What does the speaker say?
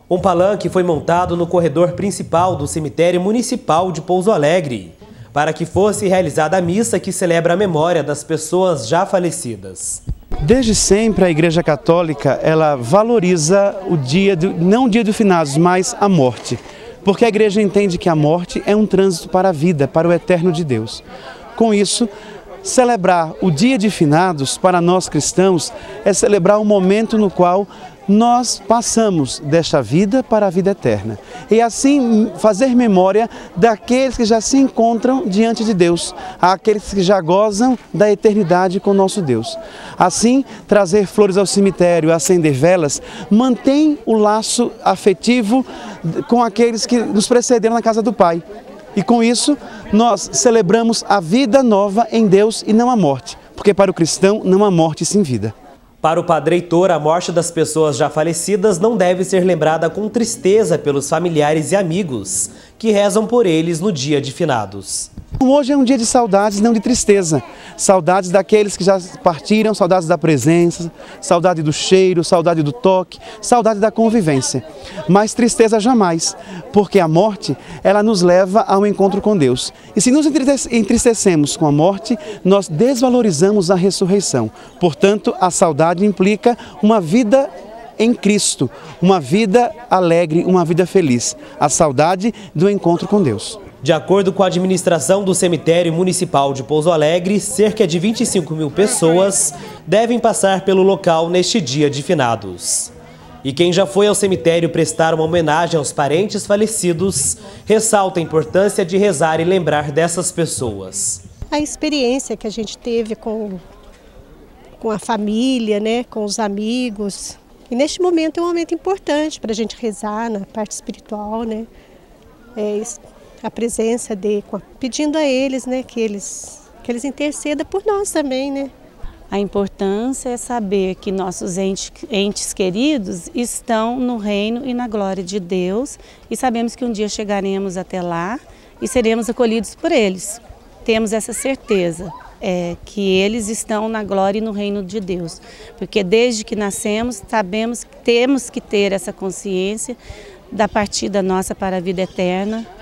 Um palanque foi montado no corredor principal do cemitério municipal de Pouso Alegre, para que fosse realizada a missa que celebra a memória das pessoas já falecidas. Desde sempre a Igreja Católica ela valoriza o dia, não o dia dos finados, mas a morte. Porque a Igreja entende que a morte é um trânsito para a vida, para o eterno de Deus. Com isso, celebrar o dia de finados para nós cristãos é celebrar o momento no qual nós passamos desta vida para a vida eterna. E assim fazer memória daqueles que já se encontram diante de Deus, aqueles que já gozam da eternidade com nosso Deus. Assim, trazer flores ao cemitério, acender velas, mantém o laço afetivo com aqueles que nos precederam na casa do Pai. E com isso, nós celebramos a vida nova em Deus e não a morte, porque para o cristão não há morte sem vida. Para o Padre Heitor, a morte das pessoas já falecidas não deve ser lembrada com tristeza pelos familiares e amigos que rezam por eles no dia de finados. Hoje é um dia de saudades, não de tristeza. Saudades daqueles que já partiram, saudades da presença, saudade do cheiro, saudade do toque, saudade da convivência. Mas tristeza jamais, porque a morte, ela nos leva ao encontro com Deus. E se nos entristecemos com a morte, nós desvalorizamos a ressurreição. Portanto, a saudade implica uma vida em Cristo, uma vida alegre, uma vida feliz. A saudade do encontro com Deus. De acordo com a administração do cemitério municipal de Pouso Alegre, cerca de 25.000 pessoas devem passar pelo local neste dia de finados. E quem já foi ao cemitério prestar uma homenagem aos parentes falecidos, ressalta a importância de rezar e lembrar dessas pessoas. A experiência que a gente teve com a família, né, com os amigos. E neste momento é um momento importante para a gente rezar na parte espiritual, né? A presença pedindo a eles, né, que eles intercedam por nós também, né? A importância é saber que nossos entes queridos estão no reino e na glória de Deus e sabemos que um dia chegaremos até lá e seremos acolhidos por eles. Temos essa certeza, que eles estão na glória e no reino de Deus, porque desde que nascemos sabemos que temos que ter essa consciência da partida nossa para a vida eterna.